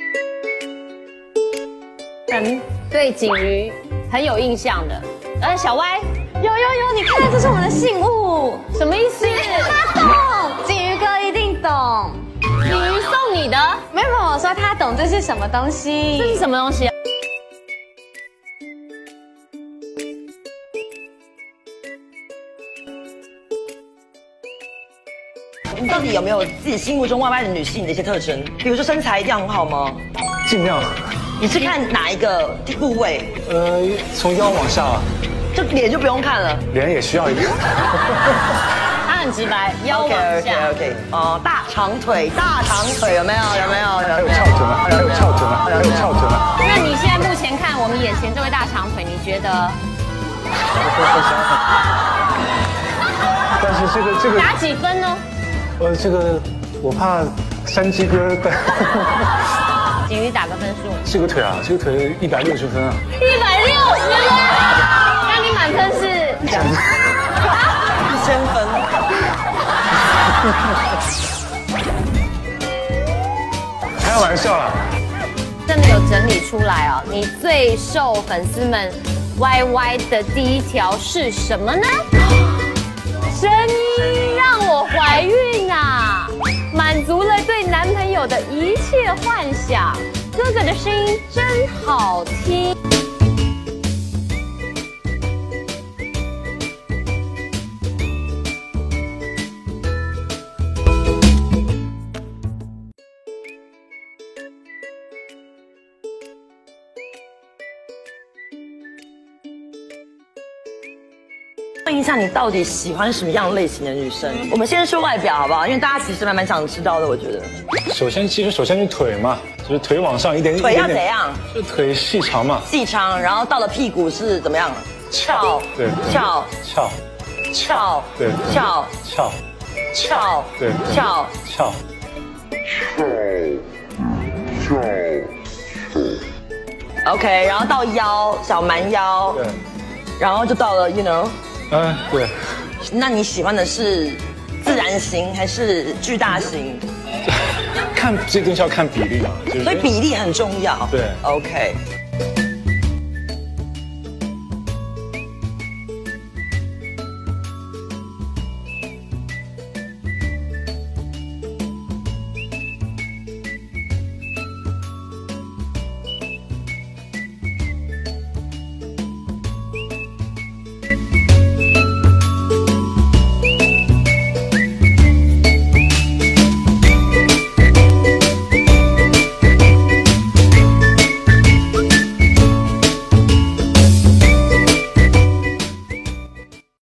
人对锦瑜很有印象的。小歪， 有，你看，这是我们的信物， 什么意思？ 他懂，锦瑜哥一定懂。 锦瑜送你的？ 没有，我说他懂这是什么东西。 这是什么东西啊？ 你到底有没有自己心目中歪歪的女性的一些特征？比如说身材一定要很好吗？ 尽量。 你是看哪一个部位？ 从腰往下， 就脸就不用看了， 脸也需要一点。 他很直白，腰往下。 OK， 大长腿有没有？ 还有翘臀啊，还有翘臀啊。 那你现在目前看我们眼前这位大长腿，你觉得？ 但是这个打几分呢？ 这个我怕山鸡哥。 锦瑜打个分数。 这个腿160分啊。 160分？那你满分是 1000分。 开玩笑啦。 真的有整理出来哦，你最受粉丝们歪歪的第一条是什么呢？声音让我怀孕啊，满足了对男朋友的一切幻想。哥哥的声音真好听。 问一下，你到底喜欢什么样类型的女生？我们先说外表好不好？因为大家其实蛮想知道的，我觉得。首先是腿嘛，就是腿往上一点。腿要怎样？就腿细长嘛。细长，然后到了屁股是怎么样？翘。对。翘。对。翘。对。翘。OK， 然后到腰，小蛮腰。对。然后就到了 ，you know。对。那你喜欢的是自然型还是巨大型？这东西要看比例嘛，所以比例很重要。对。OK。